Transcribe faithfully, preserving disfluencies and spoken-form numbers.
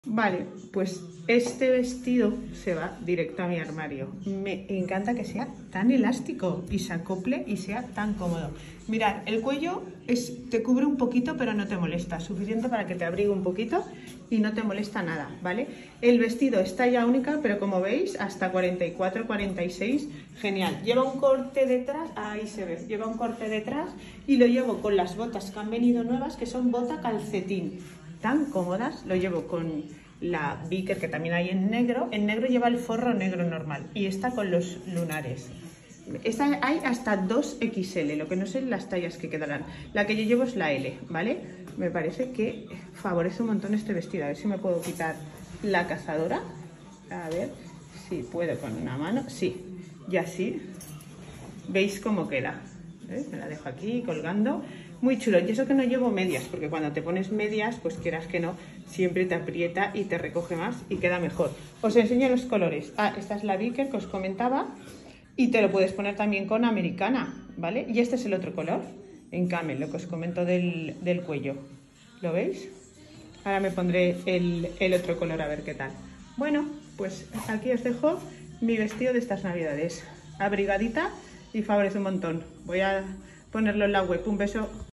Vale, pues este vestido se va directo a mi armario. Me encanta que sea tan elástico y se acople y sea tan cómodo. Mirad, el cuello es, te cubre un poquito pero no te molesta, suficiente para que te abrigue un poquito y no te molesta nada, ¿vale? El vestido es talla única, pero como veis, hasta cuarenta y cuatro, cuarenta y seis, genial. Lleva un corte detrás, ahí se ve, lleva un corte detrás y lo llevo con las botas que han venido nuevas, que son bota calcetín. Tan cómodas, lo llevo con la Vicker que también hay en negro. En negro lleva el forro negro normal y esta con los lunares. Esta hay hasta dos equis ele, lo que no sé las tallas que quedarán. La que yo llevo es la ele, ¿vale? Me parece que favorece un montón este vestido. A ver si me puedo quitar la cazadora. A ver si puedo con una mano. Sí, y así veis cómo queda. ¿Eh? Me la dejo aquí colgando. Muy chulo. Y eso que no llevo medias, porque cuando te pones medias, pues quieras que no, siempre te aprieta y te recoge más y queda mejor. Os enseño los colores. Ah, esta es la Vicker que os comentaba y te lo puedes poner también con americana, ¿vale? Y este es el otro color, en camel, lo que os comento del, del cuello. ¿Lo veis? Ahora me pondré el, el otro color a ver qué tal. Bueno, pues aquí os dejo mi vestido de estas navidades. Abrigadita y favorece un montón. Voy a ponerlo en la web. Un beso.